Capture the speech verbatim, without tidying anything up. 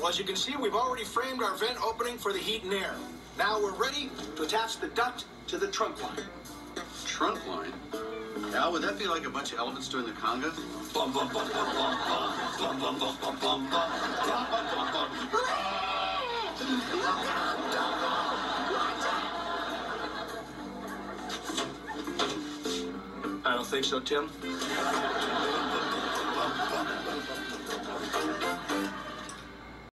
Well, as you can see, we've already framed our vent opening for the heat and air. Now we're ready to attach the duct to the trunk line. Trunk line? Al, would that be like a bunch of elephants doing the conga? Bum, bum, bum, bum, bum, bum, bum, bum, bum, bum, bum, bum, bum, bum. I don't think so, Tim.